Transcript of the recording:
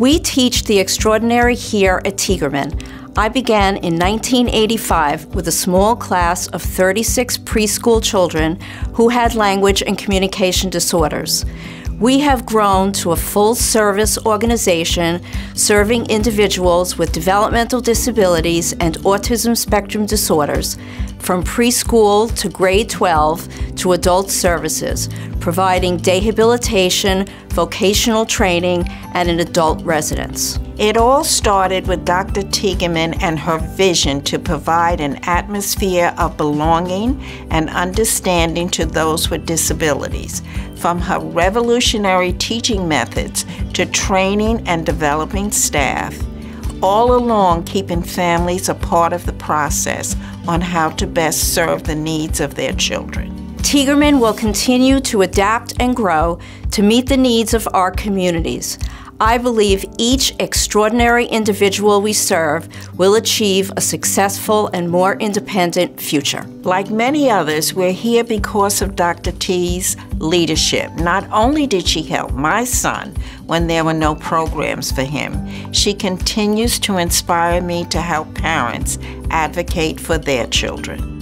We teach the extraordinary here at Tiegerman. I began in 1985 with a small class of 36 preschool children who had language and communication disorders. We have grown to a full-service organization serving individuals with developmental disabilities and autism spectrum disorders, from preschool to grade 12 to adult services, providing rehabilitation, vocational training, and an adult residence. It all started with Dr. Tiegerman and her vision to provide an atmosphere of belonging and understanding to those with disabilities. From her revolutionary teaching methods to training and developing staff, all along keeping families a part of the process on how to best serve the needs of their children. Tiegerman will continue to adapt and grow to meet the needs of our communities. I believe each extraordinary individual we serve will achieve a successful and more independent future. Like many others, we're here because of Dr. T's leadership. Not only did she help my son when there were no programs for him, she continues to inspire me to help parents advocate for their children.